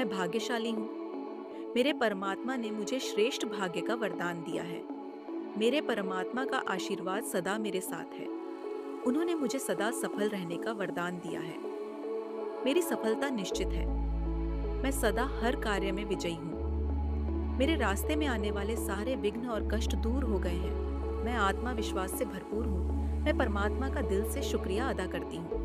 मैं भाग्यशाली हूँ। मेरे परमात्मा ने मुझे श्रेष्ठ भाग्य का वरदान दिया है। मेरे परमात्मा का आशीर्वाद सदा मेरे साथ है। उन्होंने मुझे सदा सफल रहने का वरदान दिया है। मेरी सफलता निश्चित है। मैं सदा हर कार्य में विजयी हूँ। मेरे रास्ते में आने वाले सारे विघ्न और कष्ट दूर हो गए हैं। मैं आत्मविश्वास से भरपूर हूँ। मैं परमात्मा का दिल से शुक्रिया अदा करती हूँ।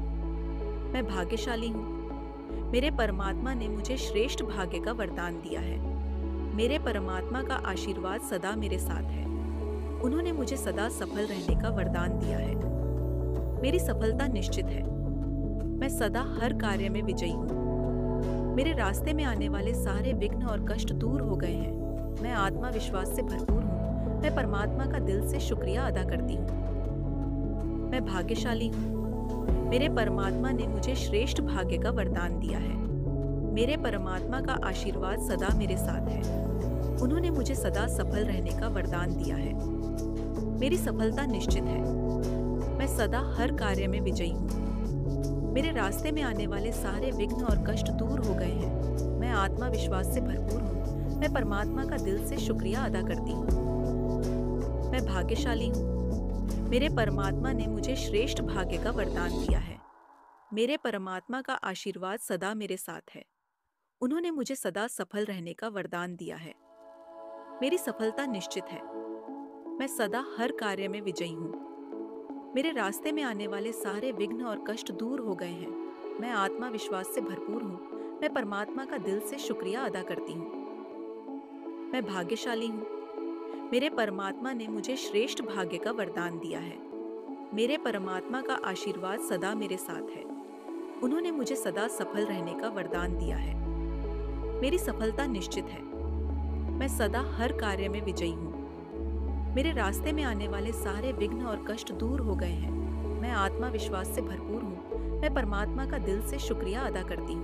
मैं भाग्यशाली हूँ। मेरे परमात्मा ने मुझे श्रेष्ठ भाग्य का वरदान दिया है। मेरे परमात्मा का आशीर्वाद सदा मेरे साथ है। उन्होंने मुझे सदा सफल रहने का वरदान दिया है। मेरी सफलता निश्चित है। मैं सदा हर कार्य में विजयी हूँ। मेरे रास्ते में आने वाले सारे विघ्न और कष्ट दूर हो गए हैं। मैं आत्मविश्वास से भरपूर हूँ। मैं परमात्मा का दिल से शुक्रिया अदा करती हूँ। मैं भाग्यशाली हूँ। मेरे परमात्मा ने मुझे श्रेष्ठ भाग्य का वरदान दिया है। मेरे परमात्मा का आशीर्वाद सदा मेरे साथ है। उन्होंने मुझे सदा सफल रहने का वरदान दिया है। मेरी सफलता निश्चित है। मैं सदा हर कार्य में विजयी हूँ। मेरे रास्ते में आने वाले सारे विघ्न और कष्ट दूर हो गए हैं। मैं आत्मविश्वास से भरपूर हूँ। मैं परमात्मा का दिल से शुक्रिया अदा करती हूँ। मैं भाग्यशाली हूँ। मेरे परमात्मा ने मुझे श्रेष्ठ भाग्य का वरदान दिया है। मेरे परमात्मा का आशीर्वाद सदा मेरे साथ है। उन्होंने मुझे सदा सफल रहने का वरदान दिया है। मेरी सफलता निश्चित है। मैं सदा हर कार्य में विजयी हूँ। मेरे रास्ते में आने वाले सारे विघ्न और कष्ट दूर हो गए हैं। मैं आत्मविश्वास से भरपूर हूँ। मैं परमात्मा का दिल से शुक्रिया अदा करती हूँ। मैं भाग्यशाली हूँ। मेरे परमात्मा ने मुझे श्रेष्ठ भाग्य का वरदान दिया है। मेरे परमात्मा का आशीर्वाद सदा मेरे साथ है। उन्होंने मुझे सदा सफल रहने का वरदान दिया है। मेरी सफलता निश्चित है। मैं सदा हर कार्य में विजयी हूँ। मेरे रास्ते में आने वाले सारे विघ्न और कष्ट दूर हो गए हैं। मैं आत्मविश्वास से भरपूर हूँ। मैं परमात्मा का दिल से शुक्रिया अदा करती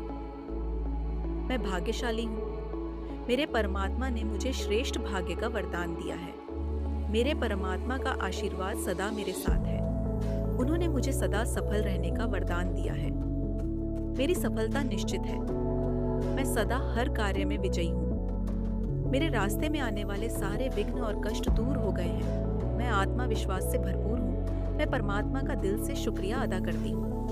हूँ। मैं भाग्यशाली हूँ। मेरे परमात्मा ने मुझे श्रेष्ठ भाग्य का वरदान दिया है। मेरे परमात्मा का आशीर्वाद सदा मेरे साथ है। उन्होंने मुझे सदा सफल रहने का वरदान दिया है। मेरी सफलता निश्चित है। मैं सदा हर कार्य में विजयी हूँ। मेरे रास्ते में आने वाले सारे विघ्न और कष्ट दूर हो गए हैं। मैं आत्मविश्वास से भरपूर हूँ। मैं परमात्मा का दिल से शुक्रिया अदा करती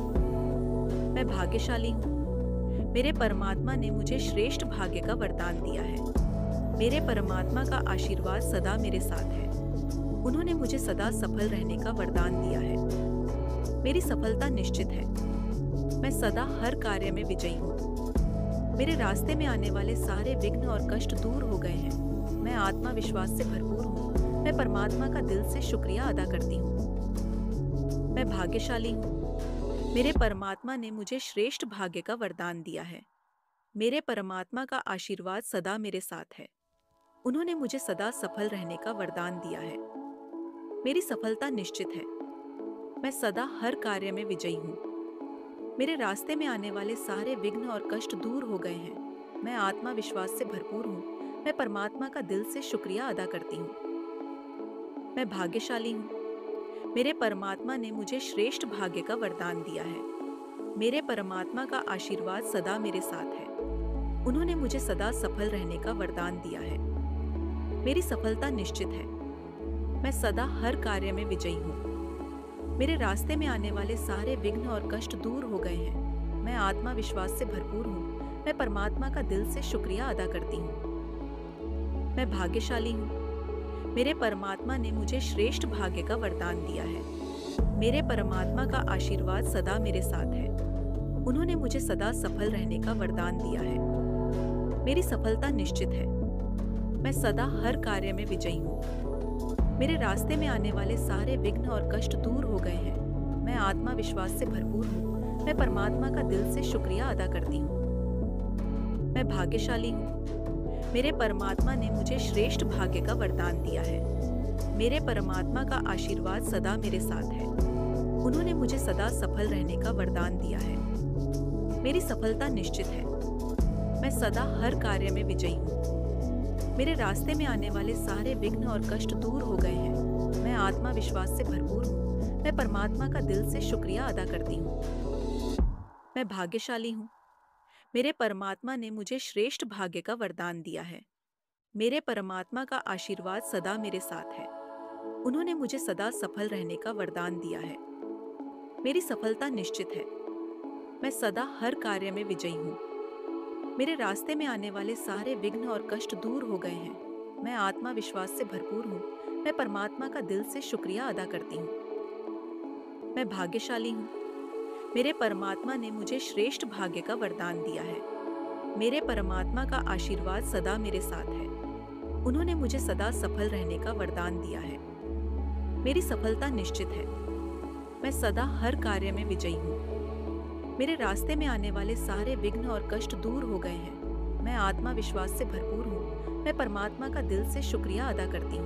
हूँ। मैं भाग्यशाली हूँ। मेरे परमात्मा ने मुझे श्रेष्ठ भाग्य का वरदान दिया है। मेरे परमात्मा का आशीर्वाद सदा मेरे साथ है। उन्होंने मुझे सदा सफल रहने का वरदान दिया है। मेरी सफलता निश्चित है। मैं सदा हर कार्य में विजयी हूँ। मेरे रास्ते में आने वाले सारे विघ्न और कष्ट दूर हो गए हैं। मैं आत्मविश्वास से भरपूर हूँ। मैं परमात्मा का दिल से शुक्रिया अदा करती हूँ। मैं भाग्यशाली हूँ। मेरे परमात्मा ने मुझे श्रेष्ठ भाग्य का वरदान दिया है। मेरे परमात्मा का आशीर्वाद सदा मेरे साथ है। उन्होंने मुझे सदा सफल रहने का वरदान दिया है। मेरी सफलता निश्चित है। मैं सदा हर कार्य में विजयी हूँ। मेरे रास्ते में आने वाले सारे विघ्न और कष्ट दूर हो गए हैं। मैं आत्मविश्वास से भरपूर हूँ। मैं परमात्मा का दिल से शुक्रिया अदा करती हूँ। मैं भाग्यशाली हूँ। मेरे परमात्मा ने मुझे श्रेष्ठ भाग्य का वरदान दिया है। मेरे परमात्मा का आशीर्वाद सदा मेरे साथ है। उन्होंने मुझे सदा सफल रहने का वरदान दिया है। मेरी सफलता निश्चित है। मैं सदा हर कार्य में विजयी हूँ। मेरे रास्ते में आने वाले सारे विघ्न और कष्ट दूर हो गए हैं। मैं आत्मविश्वास से भरपूर हूँ। मैं परमात्मा का दिल से शुक्रिया अदा करती हूँ। मैं भाग्यशाली हूँ। मेरे परमात्मा ने मुझे श्रेष्ठ भाग्य का वरदान दिया है। मेरे परमात्मा का आशीर्वाद सदा मेरे साथ है। उन्होंने मुझे सदा सफल रहने का वरदान दिया है। मेरी सफलता निश्चित है। मैं सदा हर कार्य में विजयी हूँ। मेरे रास्ते में आने वाले सारे विघ्न और कष्ट दूर हो गए हैं। मैं आत्मविश्वास से भरपूर हूँ। मैं परमात्मा का दिल से शुक्रिया अदा करती हूँ। मैं भाग्यशाली हूँ। मेरे परमात्मा ने मुझे श्रेष्ठ भाग्य का वरदान दिया है। मेरे परमात्मा का आशीर्वाद सदा मेरे साथ है। उन्होंने मुझे सदा सफल रहने का वरदान दिया है। मेरी सफलता निश्चित है। मैं सदा हर कार्य में विजयी हूँ। मेरे रास्ते में आने वाले सारे विघ्न और कष्ट दूर हो गए हैं। मैं आत्मविश्वास से भरपूर हूँ। मैं परमात्मा का दिल से शुक्रिया अदा करती हूँ। मैं भाग्यशाली हूँ। मेरे परमात्मा ने मुझे श्रेष्ठ भाग्य का वरदान दिया है। मेरे परमात्मा का आशीर्वाद सदा मेरे साथ है। उन्होंने मुझे सदा सफल रहने का वरदान दिया है। मेरी सफलता निश्चित है। मैं सदा हर कार्य में विजयी हूँ। मेरे रास्ते में आने वाले सारे विघ्न और कष्ट दूर हो गए हैं। मैं आत्मविश्वास से भरपूर हूँ। मैं परमात्मा का दिल से शुक्रिया अदा करती हूँ। मैं भाग्यशाली हूँ। मेरे परमात्मा ने मुझे श्रेष्ठ भाग्य का वरदान दिया है। मेरे परमात्मा का आशीर्वाद सदा मेरे साथ है। उन्होंने मुझे सदा सफल रहने का वरदान दिया है। मेरी सफलता निश्चित है। मैं सदा हर कार्य में विजयी हूँ। मेरे रास्ते में आने वाले सारे विघ्न और कष्ट दूर हो गए हैं। मैं आत्मविश्वास से भरपूर हूँ। मैं परमात्मा का दिल से शुक्रिया अदा करती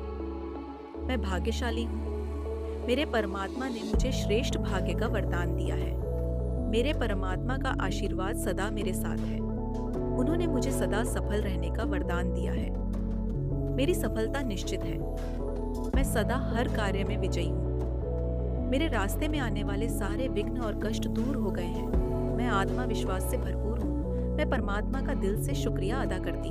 हूँ। मैं भाग्यशाली हूँ। मेरे परमात्मा ने मुझे श्रेष्ठ भाग्य का वरदान दिया है। मेरे परमात्मा का आशीर्वाद सदा मेरे साथ है। उन्होंने मुझे सदा सफल रहने का वरदान दिया है। मेरी सफलता निश्चित है। मैं सदा हर कार्य में विजयी हूँ। मेरे रास्ते में आने वाले सारे विघ्न और कष्ट दूर हो गए हैं। मैं आत्मविश्वास से भरपूर हूँ। मैं परमात्मा का दिल से शुक्रिया अदा करती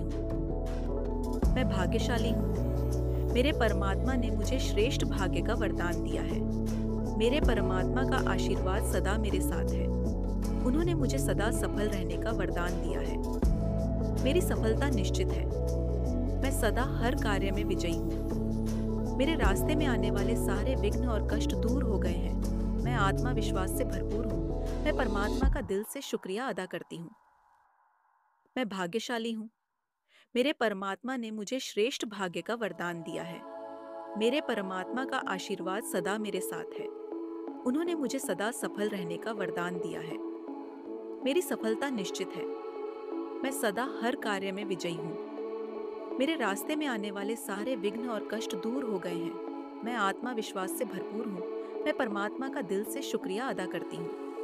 हूँ। मैं भाग्यशाली हूँ। मेरे परमात्मा ने मुझे श्रेष्ठ भाग्य का वरदान दिया है। मेरे परमात्मा का आशीर्वाद सदा मेरे साथ है। उन्होंने मुझे सदा सफल रहने का वरदान दिया है। मेरी सफलता निश्चित है। मैं सदा हर कार्य में विजयी हूँ। मेरे रास्ते में आने वाले सारे विघ्न और कष्ट दूर हो गए हैं। मैं आत्मविश्वास से भरपूर हूँ। मैं परमात्मा का दिल से शुक्रिया अदा करती हूँ। मैं भाग्यशाली हूँ। मेरे परमात्मा ने मुझे श्रेष्ठ भाग्य का वरदान दिया है। मेरे परमात्मा का आशीर्वाद सदा मेरे साथ है। उन्होंने मुझे सदा सफल रहने का वरदान दिया है। मेरी सफलता निश्चित है। मैं सदा हर कार्य में विजयी हूँ। मेरे रास्ते में आने वाले सारे विघ्न और कष्ट दूर हो गए हैं। मैं आत्मविश्वास से भरपूर हूँ। मैं परमात्मा का दिल से शुक्रिया अदा करती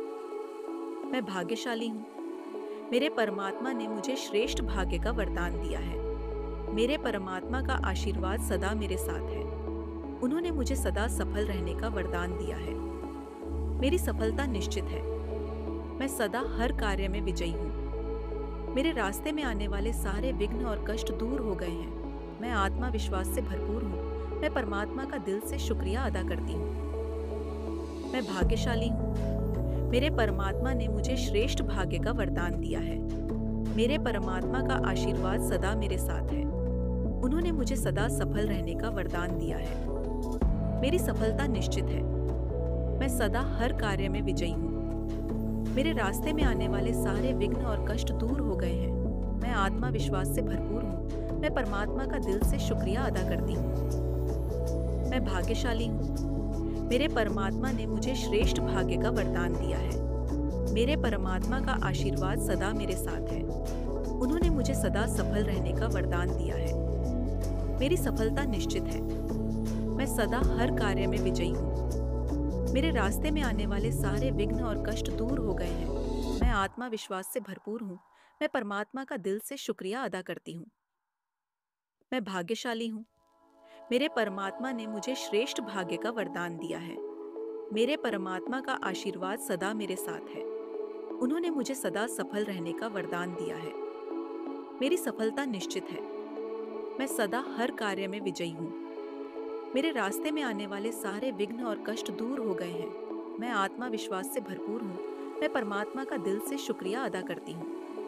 हूँ। मैं भाग्यशाली हूँ। मेरे परमात्मा ने मुझे श्रेष्ठ भाग्य का वरदान दिया है। मेरे परमात्मा का आशीर्वाद सदा मेरे साथ है। उन्होंने मुझे सदा सफल रहने का वरदान दिया है। मेरी सफलता निश्चित है। मैं सदा हर कार्य में विजयी हूँ। मेरे रास्ते में आने वाले सारे विघ्न और कष्ट दूर हो गए हैं। मैं आत्मविश्वास से भरपूर हूँ। मैं परमात्मा का दिल से शुक्रिया अदा करती हूँ। मैं भाग्यशाली हूँ। मेरे परमात्मा ने मुझे श्रेष्ठ भाग्य का वरदान दिया है। मेरे परमात्मा का आशीर्वाद सदा मेरे साथ है। उन्होंने मुझे सदा सफल रहने का वरदान दिया है। मेरी सफलता निश्चित है। मैं सदा हर कार्य में विजयी हूँ। मेरे रास्ते में आने वाले सारे विघ्न और कष्ट दूर हो गए हैं। मैं आत्मविश्वास से भरपूर हूँ। मैं परमात्मा का दिल से शुक्रिया अदा करती हूँ। मैं भाग्यशाली हूँ। मेरे परमात्मा ने मुझे श्रेष्ठ भाग्य का वरदान दिया है। मेरे परमात्मा का आशीर्वाद सदा मेरे साथ है। उन्होंने मुझे सदा सफल रहने का वरदान दिया है। मेरी सफलता निश्चित है। मैं सदा हर कार्य में विजयी हूँ। मेरे रास्ते में आने वाले सारे विघ्न और कष्ट दूर हो गए हैं। मैं आत्मविश्वास से भरपूर हूँ। मैं परमात्मा का दिल से शुक्रिया अदा करती हूँ। मैं भाग्यशाली हूँ। मेरे परमात्मा ने मुझे श्रेष्ठ भाग्य का वरदान दिया है। मेरे परमात्मा का आशीर्वाद सदा मेरे साथ है। उन्होंने मुझे सदा सफल रहने का वरदान दिया है। मेरी सफलता निश्चित है। मैं सदा हर कार्य में विजयी हूँ। मेरे रास्ते में आने वाले सारे विघ्न और कष्ट दूर हो गए हैं। मैं आत्मविश्वास से भरपूर हूँ। मैं परमात्मा का दिल से शुक्रिया अदा करती हूँ।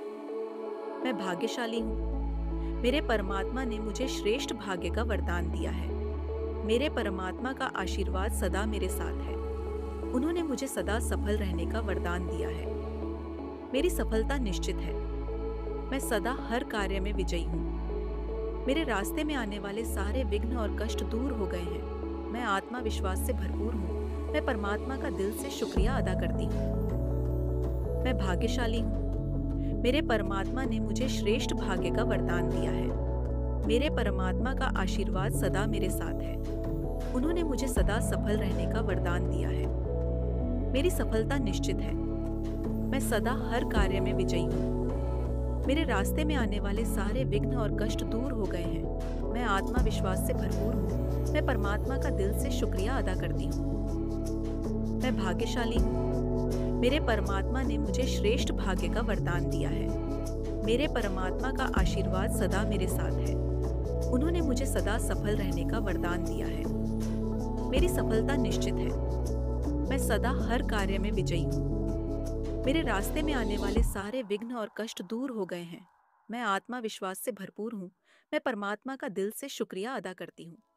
मैं भाग्यशाली हूँ। मेरे परमात्मा ने मुझे श्रेष्ठ भाग्य का वरदान दिया है। मेरे परमात्मा का आशीर्वाद सदा मेरे साथ है। उन्होंने मुझे सदा सफल रहने का वरदान दिया है। मेरी सफलता निश्चित है। मैं सदा हर कार्य में विजयी हूँ। मेरे रास्ते में आने वाले सारे विघ्न और कष्ट दूर हो गए हैं। मैं आत्मविश्वास से भरपूर हूँ। मैं परमात्मा का दिल से शुक्रिया अदा करती हूँ। मैं भाग्यशाली हूँ। मेरे परमात्मा ने मुझे श्रेष्ठ भाग्य का वरदान दिया है। मेरे परमात्मा का आशीर्वाद सदा मेरे साथ है। उन्होंने मुझे सदा सफल रहने का वरदान दिया है। मेरी सफलता निश्चित है। मैं सदा हर कार्य में विजयी हूँ। मेरे रास्ते में आने वाले सारे विघ्न और कष्ट दूर हो गए हैं। मैं आत्मविश्वास से भरपूर हूँ। मैं परमात्मा का दिल से शुक्रिया अदा करती हूँ। मैं भाग्यशाली हूँ। मेरे परमात्मा ने मुझे श्रेष्ठ भाग्य का वरदान दिया है। मेरे परमात्मा का आशीर्वाद सदा मेरे साथ है। उन्होंने मुझे सदा सफल रहने का वरदान दिया है। मेरी सफलता निश्चित है। मैं सदा हर कार्य में विजयी हूँ। मेरे रास्ते में आने वाले सारे विघ्न और कष्ट दूर हो गए हैं। मैं आत्मविश्वास से भरपूर हूँ। मैं परमात्मा का दिल से शुक्रिया अदा करती हूँ।